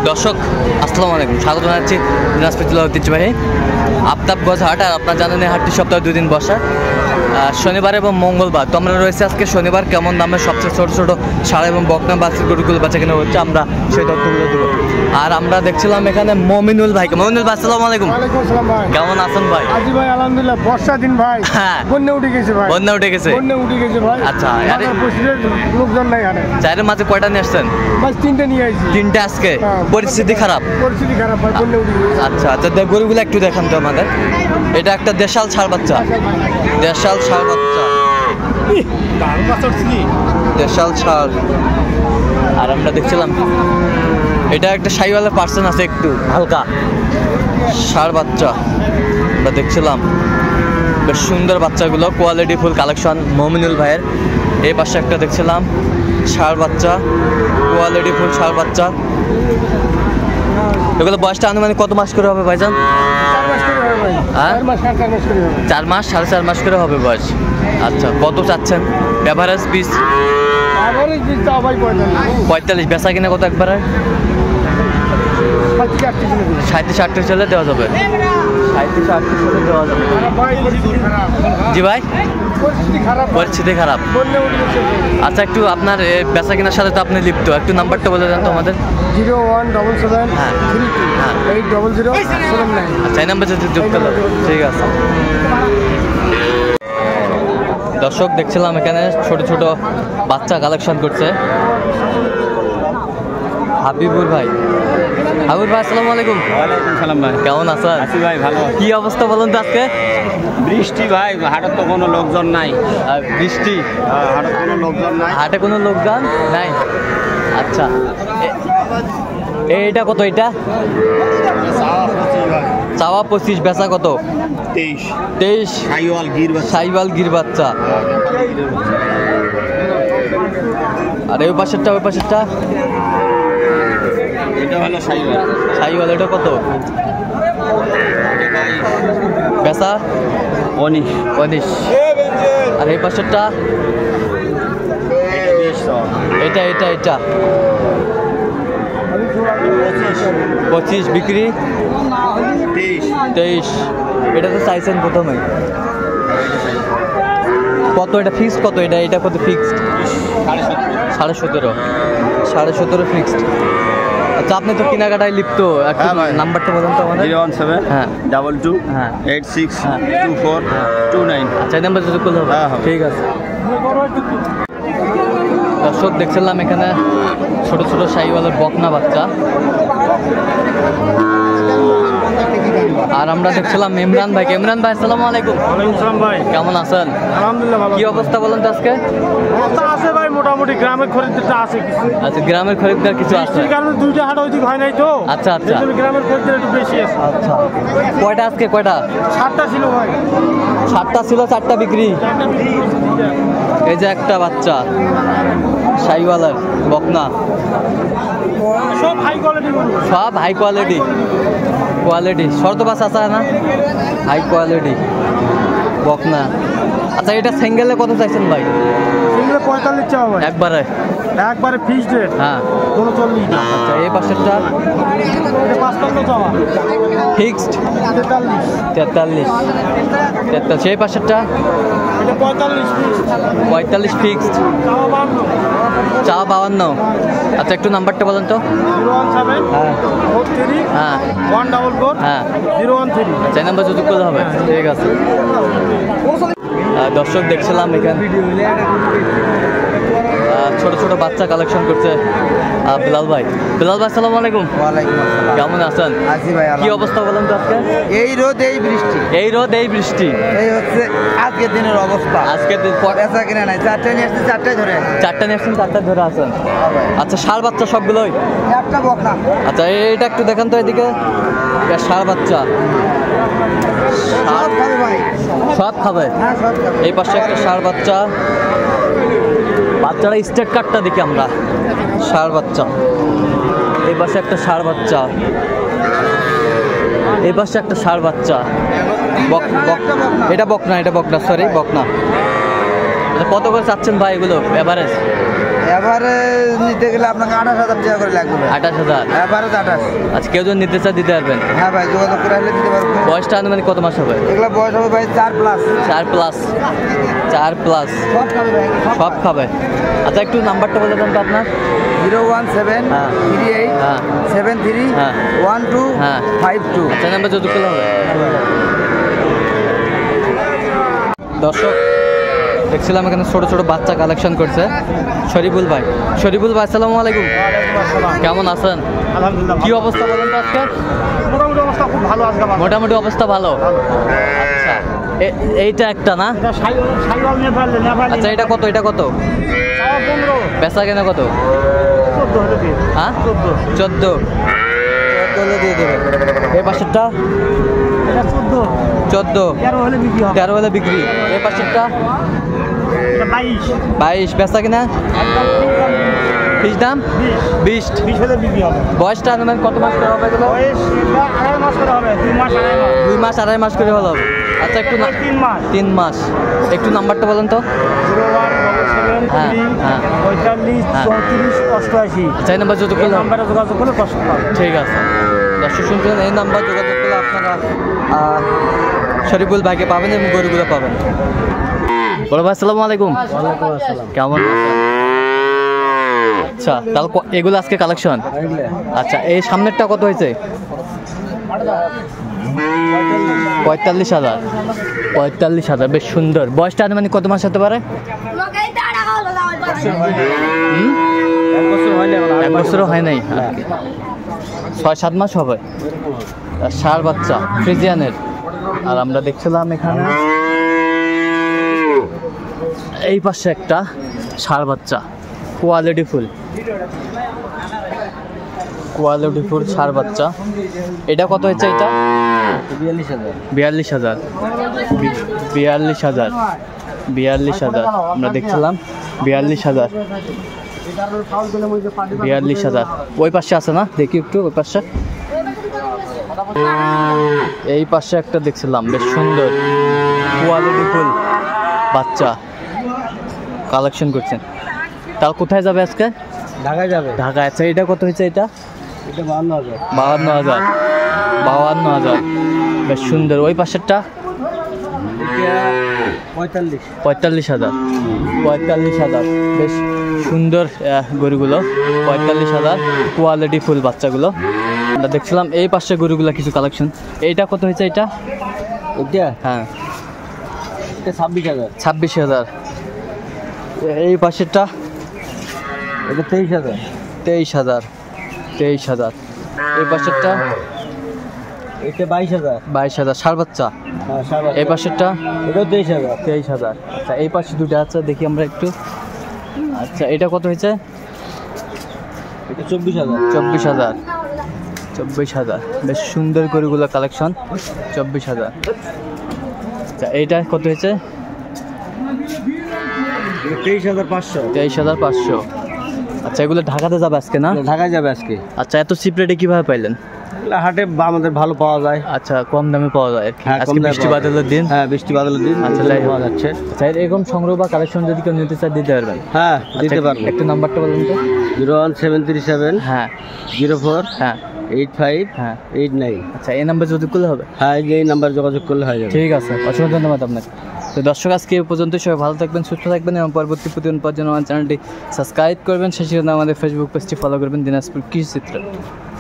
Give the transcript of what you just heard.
দর্শক আসসালামু আলাইকুম, স্বাগত জানাচ্ছি দিনাজপুর জেলা ঐতিহ্যবাহী আফতাবগঞ্জ হাট। আর আপনার জানেন এই হাটটি সপ্তাহে 2 দিন বসা, শনিবার এবং মঙ্গলবার। তো আমরা রয়েছে আজকে শনিবার, কেমন দামে সবচেয়ে ছোটো ছোটো ষাঁড় এবং বকনা বাছুর গরুগুলো বাচ্চা কেনা হচ্ছে, আমরা সেই তথ্যগুলো দেবো। আর আমরা দেখছিলাম এখানে মমিনুল ভাইকে। মমিনুল ভাই আসসালামু আলাইকুম। কেমন আছেন ভাই? ভাই আলহামদুলিল্লাহ, বর্ষা দিন ভাই। হ্যাঁ, বন্যা উঠে গেছে ভাই। বন্যা উঠে গেছে ভাই। আচ্ছা, লোকজন নাই হাটে। চারের মাঝে কয়টা নিয়ে আসছেন? বাস 3টে নিয়ে আসছি। 3টে আজকে? পরিস্থিতি খারাপ ভাই, বন্যা উঠে গেছে। আচ্ছা আচ্ছা, গরুগুলো একটু দেখান তো আমাদের। এটা একটা দেশাল ষাঁড় বাচ্চা, দেশাল ষাঁড় বাচ্চা, দেশাল ষাঁড়। আর আমরা দেখছিলাম এটা একটা শাহিওয়ালের পার্সেন্ট আছে, একটু হালকা ষাঁড় বাচ্চা আমরা দেখছিলাম। বেশ সুন্দর বাচ্চাগুলো, কোয়ালিটি ফুল কালেকশন মমিনুল ভাইয়ের। এই পাশে একটা দেখছিলাম ষাঁড় বাচ্চা, কোয়ালিটি ফুল ষাঁড় বাচ্চা। এগুলো বয়সটা আনুমানিক কত মাস করে হবে ভাইজান? 4 মাস 4.5 মাস করে হবে বয়স। আচ্ছা, কত চাচ্ছেন এভারেজ পিস? 45। বেচা কিনা কত একবারে? 37-38 চলে দেওয়া যাবে। 37-38 চলে দেওয়া যাবে। জি ভাই, পরিস্থিতি খারাপ। আচ্ছা, একটু আপনার বেচা কেনার সাথে তো আপনি লিপ্ত, একটু নাম্বারটা বলে দেন তো আমাদের। 0177 হ্যাঁ 80079। আচ্ছা, এই নাম্বার যদি যোগ করতে হবে। ঠিক আছে। দর্শক দেখছিলাম এখানে ছোট ছোট বাচ্চা কালেকশন করছে হাবিবুর ভাই। হাবিবুর ভাই আসসালামু আলাইকুম। ওয়ালাইকুম সালাম ভাই, কেমন আছেন? আছি ভাই, ভালো। কি অবস্থা বলুন তো আজকে? বৃষ্টি ভাই, হাটে তো কোনো লোকজন নাই। বৃষ্টি, হাটে কোনো লোকজন নাই। হাটে কোনো লোকজন নাই। আচ্ছা, এইটা কত? এটা চাওয়া 25, বেচা কত? 23। সাইওয়াল গির বাচ্চা। আর ওই পাশেরটা, ওই পাশেরটা এটা হলো সাইওয়াল। এটা কত বেচা? 19। আর এই পাশেরটা? এটা 25। বিক্রি 23। এটা তো চাইছেন প্রথমে কত? এটা ফিক্সড কত? এটা কত ফিক্সড? 17.5 ফিক্সড। আচ্ছা, আপনি তো কেনাকাটায় লিপ্ত, একটু নাম্বারটা বলুন তো আমাদের। 017 হ্যাঁ 22 86 24 29। আচ্ছা, এই নাম্বার যদি করলে হবে। ঠিক আছে। দর্শক দেখছিলাম এখানে ছোট ছোট শাহিওয়ালের বকনা বাচ্চা। আর আমরা দেখছিলাম ইমরান ভাইকে। ইমরান ভাই আসসালামু আলাইকুম। ওয়ালাইকুম সালাম ভাই, কেমন আছেন? আলহামদুলিল্লাহ ভালো। কি অবস্থা বলেন তো আজকে? অবস্থা আছে ভাই, মোটামুটি গ্রামের খরিদ্দারটা আছে কিছু। আচ্ছা, গ্রামের খরিদ্দার কিছু আছে। বৃষ্টির কারণে 2টা হাট ওইদিক হয় নাই তো। আচ্ছা আচ্ছা, গ্রামের খরিদ্দার একটু বেশি আছে। আচ্ছা, কয়টা আজকে? কয়টা? 7টা ছিল ভাই। 7টা ছিল, 4টা বিক্রি। এই যে একটা বাচ্চা শাহিওয়ালের বকনা, সব হাই কোয়ালিটি, সব হাই কোয়ালিটি। শর্ত বাস আছে না? হাই কোয়ালিটি বকনা। আচ্ছা, এটা সিঙ্গেলে কত চাইছেন ভাই? সিঙ্গেলে 45 চাও ভাই। একবারে ফিক্সড রেট। হ্যাঁ 39। আচ্ছা, এই পাশেরটা? এটা 55 চাওয়া ফিক্সড 43। সেই পাশেরটা? এটা 45 ফিক্সড। চাওয়া 52। আচ্ছা, একটু নাম্বারটা বলেন তো। 017 হ্যাঁ 43 হ্যাঁ 144 হ্যাঁ 013। আচ্ছা, এই নাম্বার যদি করলে হবে। ঠিক আছে। দর্শক দেখছিলাম এখানে ছোট ছোট বাচ্চা কালেকশন করছে বিলাল ভাই। আসসালামু আলাইকুম। ওয়ালাইকুম আসসালাম। কেমন আছেন? আছি ভাই। কি অবস্থা বলেন তো আজকে? এই রোদ এই বৃষ্টি, এই হচ্ছে আজকের দিনের অবস্থা। আজকের দিন বেচা কিনা নাই। 4টা নিয়ে আসছি, 4টায় ধরে। 4টা নিয়ে আসছেন, 4টা ধরে আছেন। আচ্ছা, ষাঁড় বাচ্চা সবগুলোই? একটা বকনা। আচ্ছা, এইটা একটু দেখান তো এদিকে। ষাঁড় বাচ্চা সব খাবে ভাই, সব খাবে। হ্যাঁ সব খাবে। এই পাশে একটা ষাঁড় বাচ্চা। বাচ্চারা স্টেট কার্ডটা দেখি আমরা। ষাঁড় বাচ্চা। এই পাশে একটা ষাঁড় বাচ্চা। এই পাশে একটা ষাঁড় বাচ্চা। এটা বকনা, সরি বকনা। কত করে চাচ্ছেন ভাই এগুলো এভারেজ? এবারে নিতে গেলে আপনাকে 28,000 টাকা করে লাগবে ভাই। 28,000। এবারে 28। আচ্ছা কেউ যদি নিতে চায় দিতে পারবেন? হ্যাঁ ভাই, যোগাযোগ করে আসলে দিতে পারবো। বয়সটা আনুমানিক কত মাস হবে? এগুলো বয়স হবে ভাই 4+। 4+। 4+। সব খাবে ভাই, সব খাবে। আচ্ছা একটু নাম্বারটা বলে দেন তো আপনার। 017 হ্যাঁ। 38 হ্যাঁ। 73 হ্যাঁ। 12 হ্যাঁ। 52। আচ্ছা নাম্বার যত করলে হবে। দর্শক দেখছিলাম এখানে ছোট ছোট বাচ্চা কালেকশন করছে শরীফুল ভাই। শরীফুল ভাই আসসালামু আলাইকুম, কেমন আছেন? আলহামদুলিল্লাহ। কি অবস্থা বলেন তো আজকে? মোটামুটি অবস্থা খুব ভালো আজকে। মোটামুটি অবস্থা ভালো। আচ্ছা এইটা একটা না? সাইওয়াল নেপালে আচ্ছা এটা কত? এটা কত? 15 বেচা কেনা কত? 14 হলে দিয়ে। হ্যাঁ 14 হলে দিয়ে দেবে। এই পাশেরটা এটা 14 14 13 হলে বিক্রি হবে। 13 হলে বিক্রি। এই পাশেরটা এটা 22 22 বেচা কিনা? ফিস দাম 20 20 হলে বিক্রি হবে। বয়সটা আনুমানিক কত মাস করে হবে এগুলো? বয়স এটা 2.5 মাস করে হবে। 2 মাস 2.5 মাস। 2 মাস 2.5 মাস করে হলো। আচ্ছা একটু 3 মাস। 3 মাস। একটু নাম্বারটা বলেন তো। 0177 হ্যাঁ, হ্যাঁ। 45 হ্যাঁ। 34 88। আচ্ছা এই নাম্বার যোগাযোগ এই করলে হবে। নাম্বারে যোগাযোগ করলে কষ্ট পাবে। ঠিক আছে দর্শক শুনছেন, এই নাম্বার যোগাযোগ করলে আপনারা শরীফুল ভাইকে পাবেন এবং গরুগুলো পাবেন। বড় ভাই আসসালামু আলাইকুম। কেমন আছেন? আচ্ছা তাহলে এগুলো আজকে কালেকশন। আচ্ছা এই সামনেরটা কত হয়েছে? 45,000। 45,000 বেশ সুন্দর। বয়সটা আনুমানিক কত মাস হতে পারে? হুম? 1 বছরও হয় নাই, 6-7 মাস হবে। ষাঁড় বাচ্চা ফ্রিজিয়ানের। আর আমরা দেখছিলাম এখানে এই পাশে একটা ষাঁড় বাচ্চা কোয়ালিটি ফুল ষাঁড় বাচ্চা। এটা কত হয়েছে? এটা 42,000। 42,000 আমরা দেখছিলাম 42,000। 42,000 ওই পাশে আছে না? দেখি একটু ওই পাশে। এই পাশে একটা দেখছিলাম বেশ সুন্দর কোয়ালিটি ফুল বাচ্চা কালেকশন করছেন। তাহলে কোথায় যাবে আজকে? ঢাকায় যাবে। ঢাকা। আচ্ছা এটা কত হয়েছে? এটা এটা 52,000। 52,000 বেশ সুন্দর। ওই পাশেরটা 45,000 বেশ সুন্দর গরুগুলো। 45,000 কোয়ালিটি ফুল বাচ্চাগুলো আমরা দেখছিলাম। এই পাশে গরুগুলো কিছু কালেকশন। এইটা কত হয়েছে? এটা হ্যাঁ এটা 26,000। 26,000। এই পাশেরটা এটা 23,000। 23,000। এই পাশেরটা এটা 22,000। ষাঁড় বাচ্চা। এই পাশেরটা এটাও 23,000। 23,000। আচ্ছা এই পাশে দুটো আছে দেখি আমরা একটু। আচ্ছা এটা কত হয়েছে? এটা 24,000। 24,000 বেশ সুন্দর গরুগুলো কালেকশন। 24,000। আচ্ছা এইটা কত হয়েছে? 23,500। 23,500। আচ্ছা এগুলো ঢাকাতে যাবে আজকে না? ঢাকায় যাবে আজকে। আচ্ছা এত চিপ রেটে কিভাবে পাইলেন? হাটে আমাদের ভালো পাওয়া যায়। আচ্ছা কম দামে পাওয়া যায় আর কি। হ্যাঁ, আজকে কম দামে বৃষ্টি পাওয়া বাদলের দিন। হ্যাঁ, বৃষ্টি বাদলের দিন। আচ্ছা তাই পাওয়া যাচ্ছে। আচ্ছা এরকম সংগ্রহ বা কালেকশন যদি কেউ নিতে চায় দিতে পারবেন? হ্যাঁ, দিতে আচ্ছা, পারবো। একটু নাম্বারটা বলুন তো। 01737 হ্যাঁ 04 হ্যাঁ 85 হ্যাঁ 89। আচ্ছা এই নাম্বার যোগাযোগ করলে হবে? হ্যাঁ, এই নাম্বার যোগাযোগ করলে হয়ে যাবে। ঠিক আছে, অসংখ্য ধন্যবাদ আপনাকে। তো দর্শক আজকে এই পর্যন্ত, সবাই ভালো থাকবেন, সুস্থ থাকবেন এবং পরবর্তী প্রতিদিন পাওয়ার জন্য আমার চ্যানেলটি সাবস্ক্রাইব করবেন। সেই সাথে আমাদের ফেসবুক পেজটি ফলো করবেন দিনাজপুর কৃষি চিত্র।